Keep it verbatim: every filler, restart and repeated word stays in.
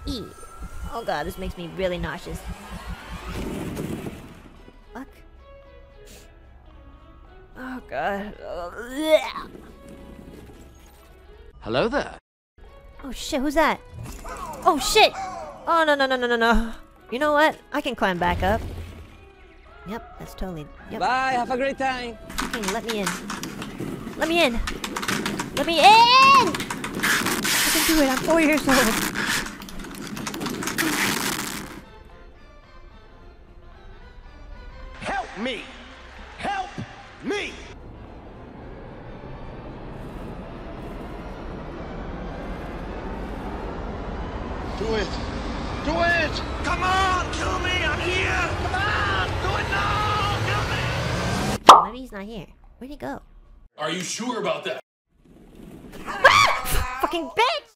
E. Oh god, this makes me really nauseous. Fuck. Oh god. Oh, hello there. oh shit, who's that? Oh shit! Oh no no no no no no. You know what? I can climb back up. Yep, that's totally. Yep. Bye, have a great time. Okay, let me in. Let me in. Let me in! I can do it. I'm four years old. Help me! Help me! Do it! Do it! Come on, kill me! I'm here! Come on! Do it now! Kill me! Oh, maybe he's not here. Where'd he go? Are you sure about that? Fucking bitch!